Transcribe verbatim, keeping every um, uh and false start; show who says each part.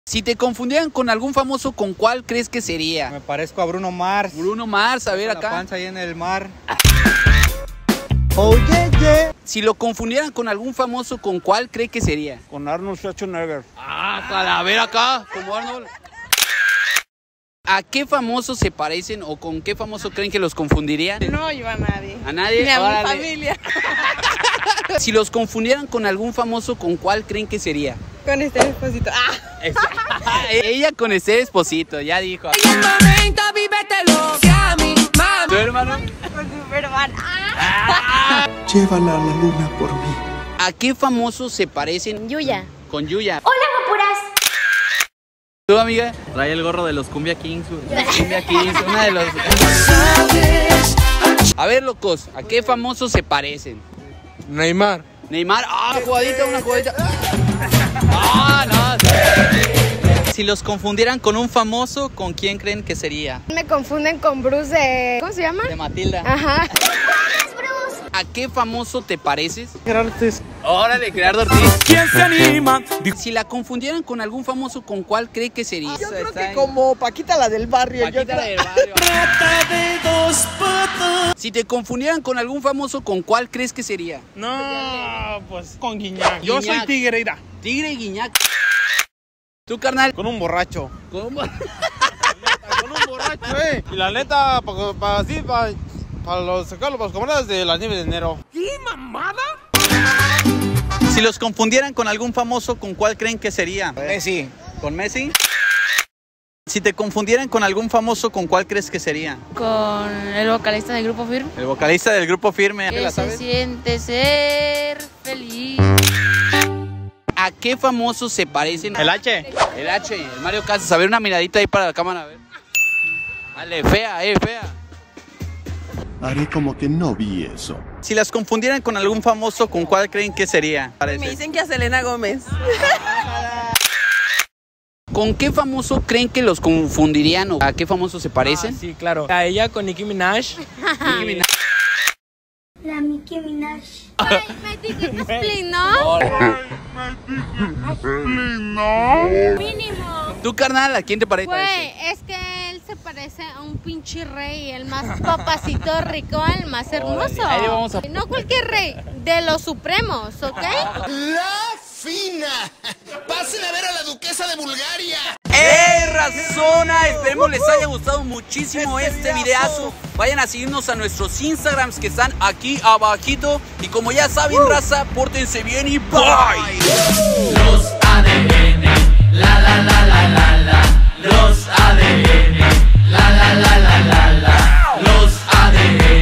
Speaker 1: Si te confundieran con algún famoso, ¿con cuál crees que sería?
Speaker 2: Me parezco a Bruno Mars.
Speaker 1: Bruno Mars, a ver
Speaker 2: La
Speaker 1: acá.
Speaker 2: panza ahí en el mar.
Speaker 3: Oh, yeah, yeah.
Speaker 1: Si lo confundieran con algún famoso, ¿con cuál cree que sería?
Speaker 2: Con Arnold Schwarzenegger.
Speaker 1: Ah, para, a ver acá, como Arnold. ¿A qué famosos se parecen o con qué famoso creen que los confundirían?
Speaker 4: No, yo a nadie.
Speaker 1: ¿A nadie?
Speaker 4: Ni a
Speaker 1: Órale.
Speaker 4: mi familia.
Speaker 1: Si los confundieran con algún famoso, ¿con cuál creen que sería?
Speaker 4: Con este esposito. ¡Ah!
Speaker 1: Ella con ese esposito, ya dijo. ¿Tu hermano?
Speaker 4: Con Superman.
Speaker 1: Ah.
Speaker 3: Llévala a la luna por mí.
Speaker 1: ¿A qué famosos se parecen?
Speaker 5: Yuya.
Speaker 1: Con Yuya.
Speaker 5: Hola, guapuras.
Speaker 1: ¿Tú, amiga?
Speaker 6: Trae el gorro de los Cumbia Kings.
Speaker 1: Cumbia Kings, una de los... A ver, locos, ¿a qué famosos se parecen?
Speaker 2: Neymar.
Speaker 1: Neymar, ah, una jugadita, una jugadita. Ah, no.
Speaker 6: Si los confundieran con un famoso, ¿con quién creen que sería?
Speaker 4: Me confunden con Bruce de... ¿Cómo se llama?
Speaker 6: De Matilda.
Speaker 4: Ajá.
Speaker 1: ¿A qué famoso te pareces?
Speaker 2: Gerardo Ortiz.
Speaker 1: Órale, Gerardo Ortiz.
Speaker 7: ¿Quién se anima?
Speaker 1: Si la confundieran con algún famoso, ¿con cuál cree que sería?
Speaker 4: Yo creo que como Paquita la del barrio. yo
Speaker 1: Paquita la
Speaker 4: creo.
Speaker 1: del barrio.
Speaker 7: Rata de dos patas.
Speaker 1: Si te confundieran con algún famoso, ¿con cuál crees que sería?
Speaker 7: No, pues con Guiñac. Yo
Speaker 1: Guiñac.
Speaker 7: soy Tigreira.
Speaker 1: Tigre y Guiñac. ¿Tú, carnal?
Speaker 2: Con un borracho.
Speaker 1: ¿Cómo?
Speaker 2: Con un borracho, eh. Y la neta, para pa, así, para pa los sacarlos, para los camaradas de la nieve de enero.
Speaker 7: ¿Qué mamada?
Speaker 6: Si los confundieran con algún famoso, ¿con cuál creen que sería?
Speaker 2: Messi.
Speaker 6: ¿Con Messi? Si te confundieran con algún famoso, ¿con cuál crees que sería?
Speaker 5: Con el vocalista del grupo Firme.
Speaker 6: El vocalista del grupo Firme. ¿Te
Speaker 5: Que
Speaker 6: la
Speaker 5: se
Speaker 6: sabes?
Speaker 5: siente ser feliz.
Speaker 1: ¿A qué famosos se parecen?
Speaker 2: El H.
Speaker 1: El H, el Mario Casas. A ver, una miradita ahí para la cámara, a ver. Dale, fea, eh, fea.
Speaker 3: Haré como que no vi eso.
Speaker 6: Si las confundieran con algún famoso, ¿con cuál creen que sería?
Speaker 4: Me dicen que a Selena Gómez.
Speaker 1: ¿Con qué famoso creen que los confundirían o a qué famosos se parecen?
Speaker 7: Ah, sí, claro. A ella con Nicki Minaj.
Speaker 1: Nicki Minaj.
Speaker 5: La Nicki Minaj.
Speaker 8: Mínimo.
Speaker 1: ¿Tú, carnal, a quién te parece?
Speaker 8: Güey, es que él se parece a un pinche rey, el más papacito rico, el más hermoso.
Speaker 1: Ahí vamos a-
Speaker 8: No cualquier rey, de los supremos, ¿ok?
Speaker 9: ¡La fina! ¡Pasen a ver a la duquesa de Bulgaria!
Speaker 1: ¡Eh, razona! Esperemos les haya gustado muchísimo este videazo. Vayan a seguirnos a nuestros Instagrams que están aquí abajito. Y como ya saben, raza, pórtense bien y bye.
Speaker 10: Los A D N, la la la.